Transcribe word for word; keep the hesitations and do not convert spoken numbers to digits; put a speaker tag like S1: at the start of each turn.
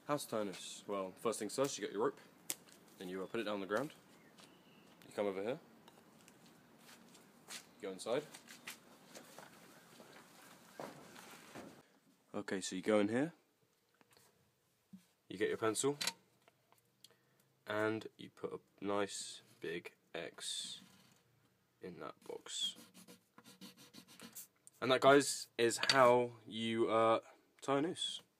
S1: How to tie a noose? Well, first things first, you get your rope, then you uh, put it down on the ground. You come over here, go inside. Okay, so you go in here, you get your pencil, and you put a nice big X in that box. And that, guys, is how you uh, tie a noose.